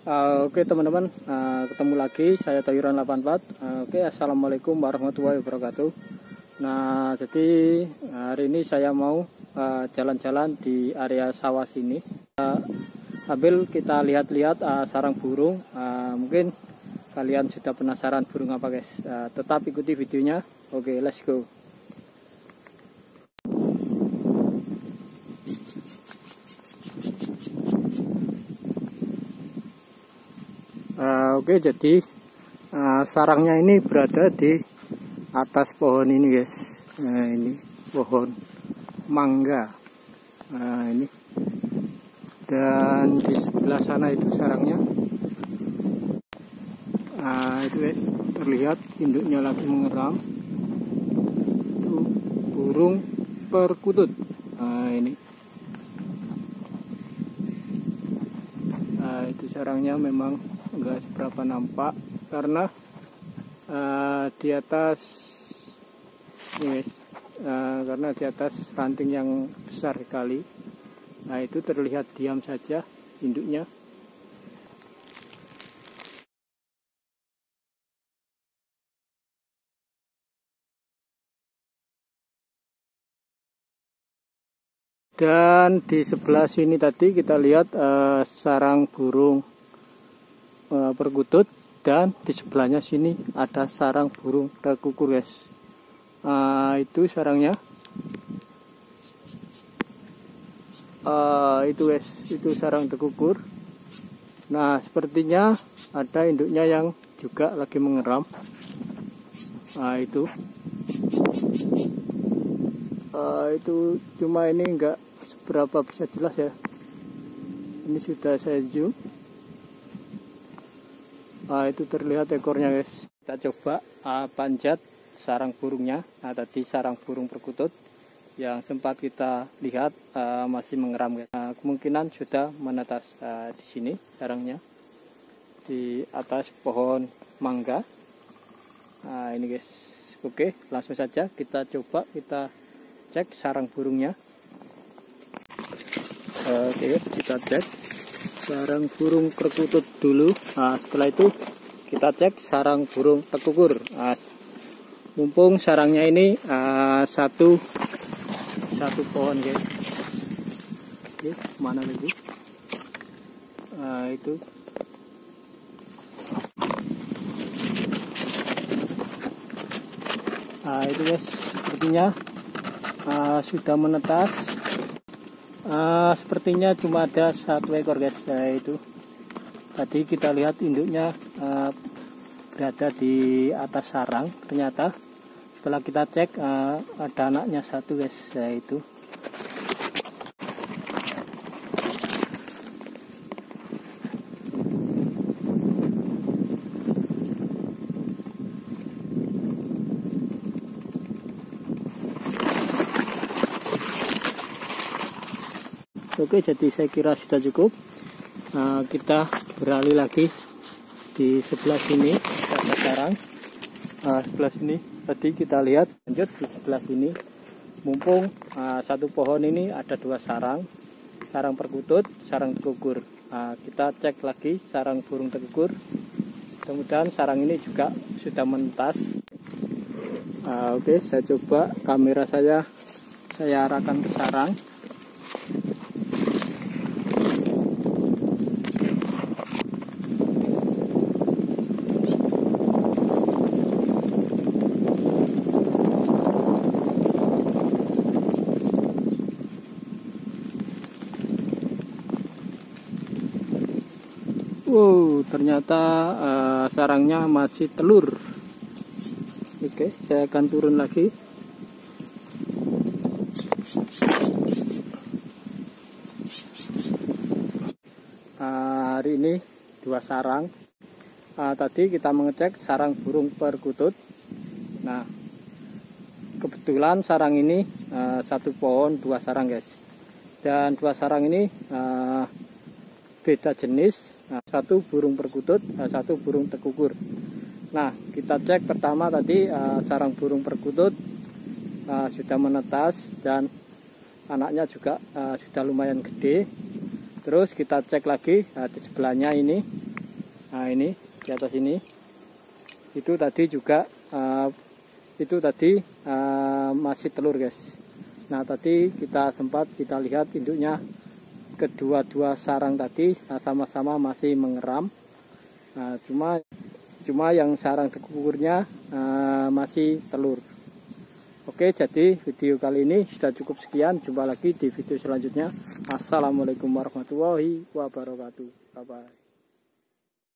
Oke teman-teman, ketemu lagi saya Toyuran 84. Oke, assalamualaikum warahmatullahi wabarakatuh. Nah, jadi hari ini saya mau jalan-jalan di area sawah sini. Sambil kita lihat-lihat sarang burung. Mungkin kalian sudah penasaran burung apa guys. Tetap ikuti videonya. Oke, let's go. Oke, jadi sarangnya ini berada di atas pohon ini guys. Nah, ini pohon mangga. Nah, ini, dan di sebelah sana itu sarangnya. Itu guys, terlihat induknya lagi mengeram. Itu burung perkutut. Ini. Itu sarangnya memang enggak seberapa nampak karena di atas ini, karena di atas ranting yang besar sekali. Nah, itu terlihat diam saja induknya. Dan di sebelah sini tadi kita lihat sarang burung perkutut, dan di sebelahnya sini ada sarang burung tekukur guys. Itu sarangnya. Itu guys, itu sarang tekukur. Nah, sepertinya ada induknya yang juga lagi mengeram. Itu cuma ini enggak seberapa bisa jelas ya. Ini sudah saya zoom. Itu terlihat ekornya guys. Kita coba panjat sarang burungnya. Tadi sarang burung perkutut yang sempat kita lihat masih mengeram guys. Kemungkinan sudah menetas di sini sarangnya, di atas pohon mangga. Ini guys. Oke, langsung saja kita coba kita cek sarang burungnya. Oke, kita cek sarang burung perkutut dulu. Setelah itu kita cek sarang burung tekukur. Mumpung sarangnya ini satu pohon guys. Oke, mana lagi? Itu. Itu guys, sepertinya sudah menetas. Sepertinya cuma ada satu ekor guys. Itu tadi kita lihat induknya berada di atas sarang. Ternyata setelah kita cek ada anaknya satu guys. Itu oke, jadi saya kira sudah cukup. Kita beralih lagi di sebelah sini, ada sarang. Sebelah sini tadi kita lihat, lanjut di sebelah sini. Mumpung satu pohon ini ada dua sarang perkutut, sarang tekukur. Kita cek lagi sarang burung tekukur. Mudah-mudahan sarang ini juga sudah menetas. Oke, saya coba kamera saya arahkan ke sarang. Ternyata sarangnya masih telur. Oke, saya akan turun lagi. Hari ini dua sarang. Tadi kita mengecek sarang burung perkutut. Nah, kebetulan sarang ini satu pohon dua sarang guys. Dan dua sarang ini beda jenis. Satu burung perkutut, satu burung tekukur. Nah, kita cek pertama tadi sarang burung perkutut sudah menetas dan anaknya juga sudah lumayan gede. Terus kita cek lagi di sebelahnya ini Nah ini di atas ini, itu tadi juga masih telur guys. Nah tadi kita lihat induknya, kedua sarang tadi sama-sama masih mengeram. Nah, cuma yang sarang tekungurnya masih telur. Oke, jadi video kali ini sudah cukup sekian. Jumpa lagi di video selanjutnya. Assalamualaikum warahmatullahi wabarakatuh. Bye bye.